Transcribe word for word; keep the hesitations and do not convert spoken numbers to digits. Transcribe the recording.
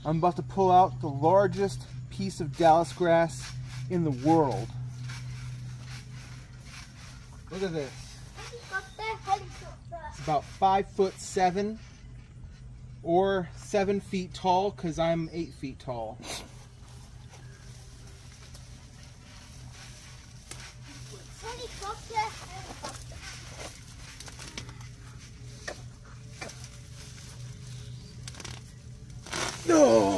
I'm about to pull out the largest piece of Dallas grass in the world. Look at this. It's about five foot seven or seven feet tall because I'm eight feet tall. No!